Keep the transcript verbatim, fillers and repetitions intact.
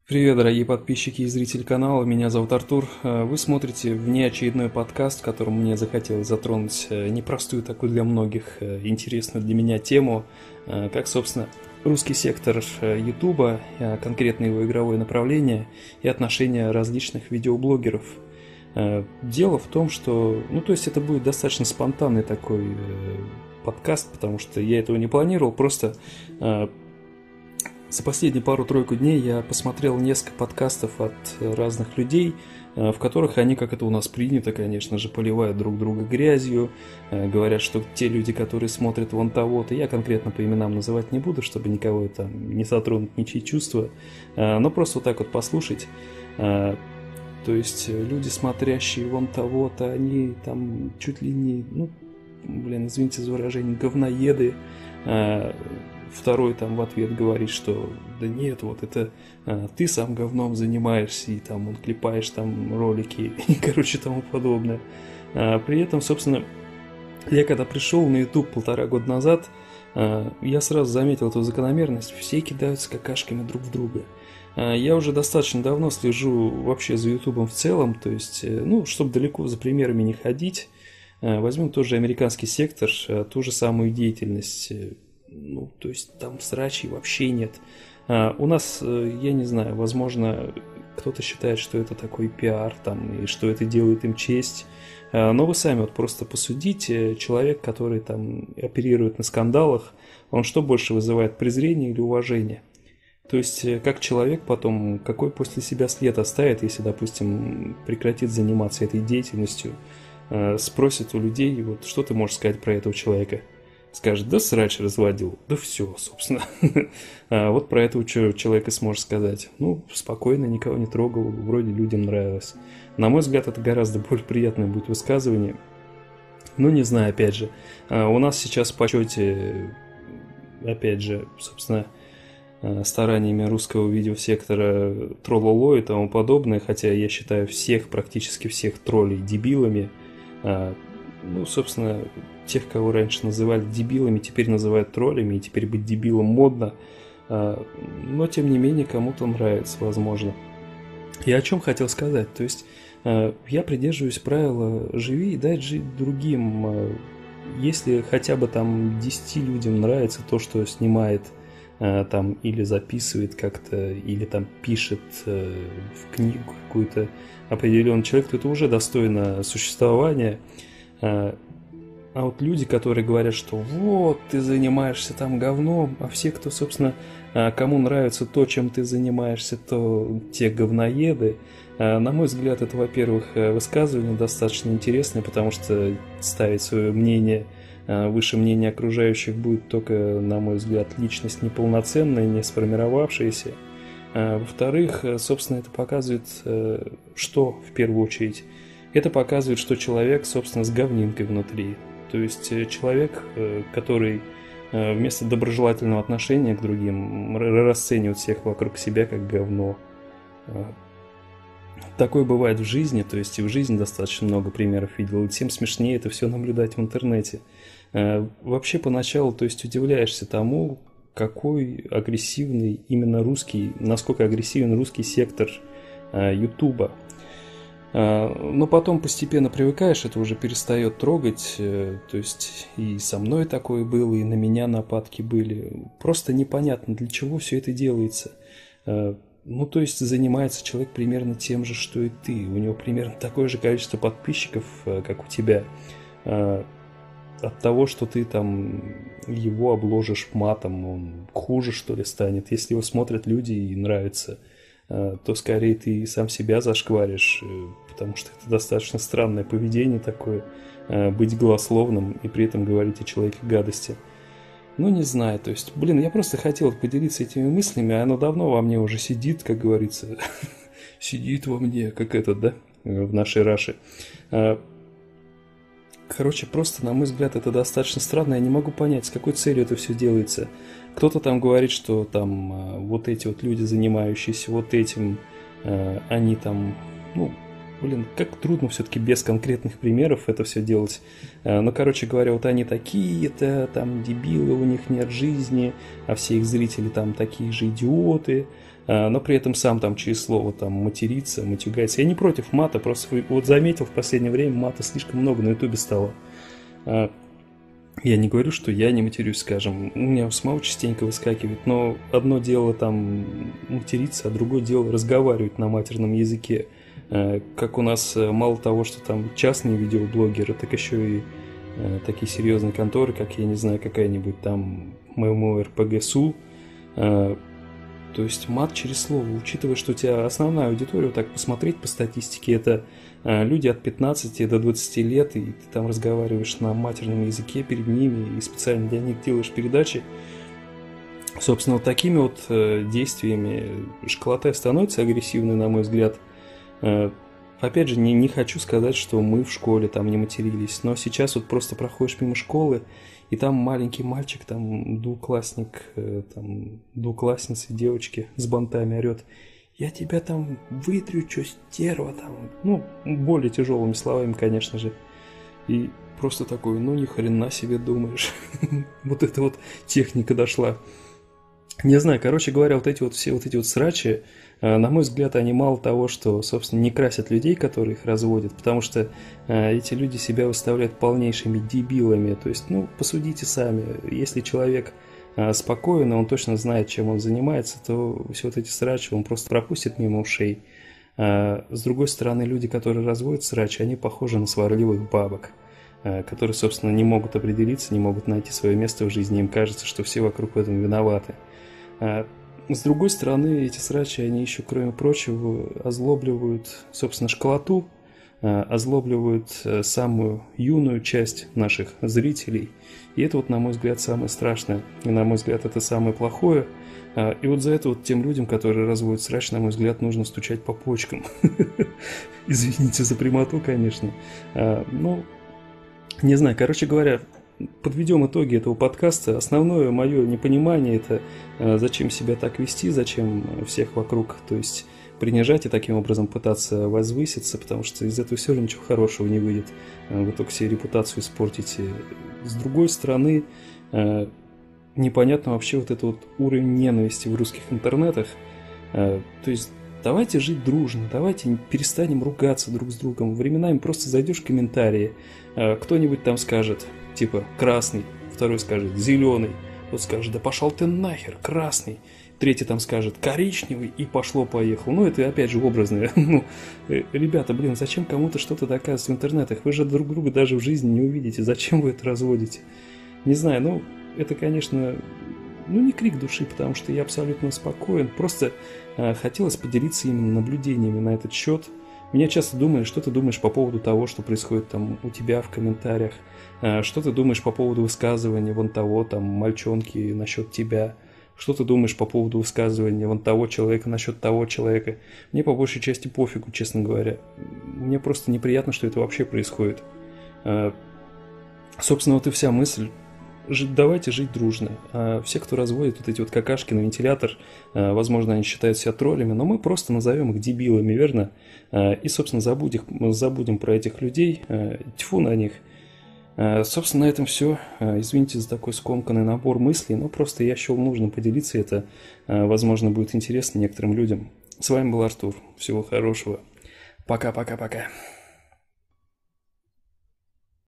Привет, дорогие подписчики и зрители канала, меня зовут Артур. Э, Вы смотрите внеочередной подкаст, в котором мне захотелось затронуть э, непростую такую для многих э, интересную для меня тему, э, как, собственно, русский сектор э, Ютуба, э, конкретно его игровое направление и отношения различных видеоблогеров. Э, Дело в том, что, ну, то есть это будет достаточно спонтанный такой э, подкаст, потому что я этого не планировал, просто э, за последние пару-тройку дней я посмотрел несколько подкастов от разных людей, в которых они, как это у нас принято, конечно же, поливают друг друга грязью, говорят, что те люди, которые смотрят вон того-то, я конкретно по именам называть не буду, чтобы никого там не затронуть ничьи чувства, но просто вот так вот послушать. То есть люди, смотрящие вон того-то, они там чуть ли не, ну, блин, извините за выражение, говноеды. Второй там в ответ говорит, что да нет, вот это а, ты сам говном занимаешься, и там он клепаешь там ролики и, короче, тому подобное. А, при этом, собственно, я когда пришел на YouTube полтора года назад, а, я сразу заметил эту закономерность, все кидаются какашками друг в друга. А, я уже достаточно давно слежу вообще за YouTube в целом, то есть, ну, чтобы далеко за примерами не ходить, а, возьмем тот же американский сектор, а, ту же самую деятельность. Ну, то есть там срачей вообще нет. А, у нас, я не знаю, возможно, кто-то считает, что это такой пиар, там, и что это делает им честь. А, но вы сами вот просто посудите, человек, который там оперирует на скандалах, он что больше вызывает, презрение или уважение? То есть, как человек потом, какой после себя след оставит, если, допустим, прекратит заниматься этой деятельностью, а, спросит у людей, вот, что ты можешь сказать про этого человека? Скажет, да срач разводил, да все, собственно. А вот про этого человека сможешь сказать. Ну, спокойно, никого не трогал, вроде людям нравилось. На мой взгляд, это гораздо более приятное будет высказывание. Ну, не знаю, опять же. У нас сейчас в почете, опять же, собственно, стараниями русского видеосектора троллоло и тому подобное, хотя я считаю всех, практически всех троллей дебилами. Ну, собственно, тех, кого раньше называли дебилами, теперь называют троллями, и теперь быть дебилом модно. Но, тем не менее, кому-то нравится, возможно. Я о чем хотел сказать? То есть, я придерживаюсь правила «живи и дай жить другим». Если хотя бы там десяти людям нравится то, что снимает там или записывает как-то, или там пишет в книгу какую-то определенный человек, то это уже достойно существования. А вот люди, которые говорят, что вот, ты занимаешься там говном, а все, кто, собственно, кому нравится то, чем ты занимаешься, то те говноеды, на мой взгляд, это, во-первых, высказывание достаточно интересное, потому что ставить свое мнение выше мнения окружающих будет только, на мой взгляд, личность неполноценная, не сформировавшаяся. Во-вторых, собственно, это показывает, что в первую очередь? Это показывает, что человек, собственно, с говнинкой внутри. То есть человек, который вместо доброжелательного отношения к другим расценивает всех вокруг себя как говно. Такое бывает в жизни, то есть и в жизни достаточно много примеров видел, и тем смешнее это все наблюдать в интернете. Вообще поначалу, то есть удивляешься тому, какой агрессивный именно русский, насколько агрессивен русский сектор Ютуба. Но потом постепенно привыкаешь, это уже перестает трогать, то есть и со мной такое было, и на меня нападки были. Просто непонятно, для чего все это делается. Ну, то есть занимается человек примерно тем же, что и ты. У него примерно такое же количество подписчиков, как у тебя. От того, что ты там его обложишь матом, он хуже, что ли, станет. Если его смотрят люди и нравится, то скорее ты сам себя зашкваришь, потому что это достаточно странное поведение такое, быть голословным и при этом говорить о человеке гадости. Ну, не знаю, то есть, блин, я просто хотел поделиться этими мыслями, а оно давно во мне уже сидит, как говорится, сидит во мне, как этот, да, в нашей Раше. Короче, просто, на мой взгляд, это достаточно странно, я не могу понять, с какой целью это все делается. Кто-то там говорит, что там вот эти вот люди, занимающиеся вот этим, они там, ну, блин, как трудно все-таки без конкретных примеров это все делать. Но, короче говоря, вот они такие-то, там дебилы, у них нет жизни, а все их зрители там такие же идиоты. но при этом сам там через слово там матерится, матюгается. Я не против мата, просто вот заметил в последнее время мата слишком много на ютубе стало. Я не говорю, что я не матерюсь, скажем, у меня у самого частенько выскакивает, но одно дело там материться, а другое дело разговаривать на матерном языке. Как у нас мало того, что там частные видеоблогеры, так еще и такие серьезные конторы, как, я не знаю, какая-нибудь там ММО-РПГ-СУ. То есть мат через слово, учитывая, что у тебя основная аудитория, вот так посмотреть по статистике, это люди от пятнадцати до двадцати лет, и ты там разговариваешь на матерном языке перед ними, и специально для них делаешь передачи. Собственно, вот такими вот действиями школота становится агрессивной, на мой взгляд. Опять же, не, не хочу сказать, что мы в школе там не матерились, но сейчас вот просто проходишь мимо школы, и там маленький мальчик, там двуклассник, там двуклассницы, девочки с бантами орет: «Я тебя там вытрю, чё, стерва там». Ну, более тяжелыми словами, конечно же. И просто такой: ну ни хрена себе думаешь. Вот эта вот техника дошла. Не знаю, короче говоря, вот эти вот все вот эти вот срачи, на мой взгляд, они мало того, что, собственно, не красят людей, которые их разводят, потому что эти люди себя выставляют полнейшими дебилами. То есть, ну, посудите сами, если человек спокоен, он точно знает, чем он занимается, то все вот эти срачи он просто пропустит мимо ушей. С другой стороны, люди, которые разводят срачи, они похожи на сварливых бабок, которые, собственно, не могут определиться, не могут найти свое место в жизни, им кажется, что все вокруг в этом виноваты. С другой стороны, эти срачи, они еще, кроме прочего, озлобливают, собственно, школоту, озлобливают самую юную часть наших зрителей. И это, вот, на мой взгляд, самое страшное. И, на мой взгляд, это самое плохое. И вот за это вот тем людям, которые разводят срач, на мой взгляд, нужно стучать по почкам. Извините за прямоту, конечно. Ну, не знаю, короче говоря, подведем итоги этого подкаста. Основное мое непонимание — это зачем себя так вести, зачем всех вокруг, то есть принижать и таким образом пытаться возвыситься, потому что из этого все равно ничего хорошего не выйдет. Вы только себе репутацию испортите. С другой стороны, непонятно вообще вот этот вот уровень ненависти в русских интернетах. То есть давайте жить дружно, давайте перестанем ругаться друг с другом. Временами просто зайдешь в комментарии, кто-нибудь там скажет типа красный, второй скажет зеленый, тот скажет: да пошел ты нахер, красный, третий там скажет коричневый, и пошло-поехало. Ну, это опять же образное. Ну, ребята, блин, зачем кому-то что-то доказывать в интернетах? Вы же друг друга даже в жизни не увидите. Зачем вы это разводите? Не знаю, ну, это, конечно, ну, не крик души, потому что я абсолютно спокоен. Просто э, хотелось поделиться именно наблюдениями на этот счет. Меня часто думали, что ты думаешь по поводу того, что происходит там у тебя в комментариях, э, что ты думаешь по поводу высказывания вон того там мальчонки насчет тебя, что ты думаешь по поводу высказывания вон того человека насчет того человека. Мне по большей части пофигу, честно говоря. Мне просто неприятно, что это вообще происходит. Э, собственно, вот и вся мысль. Давайте жить дружно. А все, кто разводит вот эти вот какашки на вентилятор, возможно, они считают себя троллями, но мы просто назовем их дебилами, верно? И, собственно, забудем, забудем про этих людей, тьфу на них. Собственно, на этом все. Извините за такой скомканный набор мыслей, но просто я счел нужным поделиться, это, возможно, будет интересно некоторым людям. С вами был Артур. Всего хорошего. Пока-пока-пока.